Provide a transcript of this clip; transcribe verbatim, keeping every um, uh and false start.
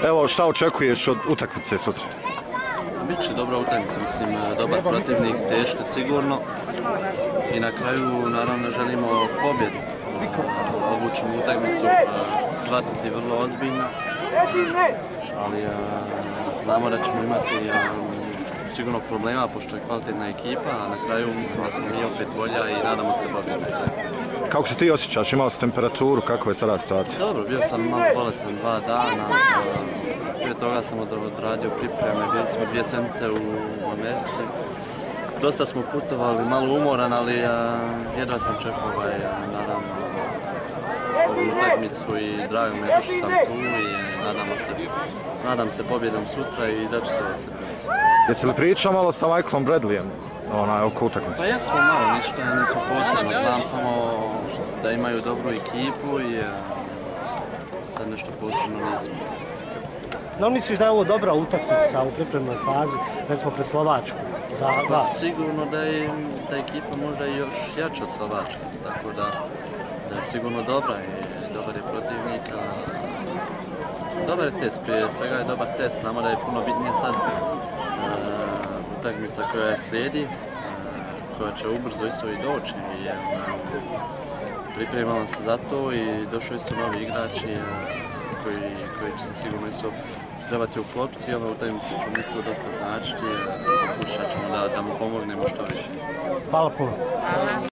Evo, šta očekuješ od utakmice sutra? Biće dobra utakmica, mislim, dobar protivnik, teško, sigurno. I na kraju, naravno, želimo pobjedu. Ovu ćemo utakmicu shvatiti vrlo ozbiljno, ali znamo da ćemo imati sigurno problema, pošto je kvalitetna ekipa, a na kraju mislimo da smo mi opet bolja i nadamo se pobjedu. Kako se ti osjećaš? Imao si temperaturu? Kako je sada situacija? Dobro, bio sam malo bolestan dva dana. Prije toga sam odradio pripreme, bili smo dvije sedmice u Americi. Dosta smo putovali, malo umoran, ali jedva sam čekao ovaj, naravno, ovu utakmicu i drago mi je što sam tu i nadamo se, nadam se pobjedom sutra i da ću se ovo se prinesi. Jesi li pričao malo sa Michaelom Bradleyem onaj, oko utakmice? Pa jesmo malo, ništa nismo posebno, znam samo da imaju dobru ekipu i sad nešto posebno nismo. Da li misliš da je ovo dobra utakmica u pripremnoj fazi, recimo pred Slovačku? Za pa sigurno da je ta ekipa možda i još jača od Slovačke, tako da, da je sigurno dobra i dobar je protivnik. Dobar je test, prije svega je dobar test, znamo da je puno bitnije sad uh, utakmica koja je slijedi, uh, koja će ubrzo isto i doći i uh, pripremamo se za to i došli isto novi igrači uh, koji, koji će se sigurno isto trebati uklopiti i ova utakmica ću mislim dosta značiti, pokušat ćemo da, da mu pomognemo što više. Hvala puno.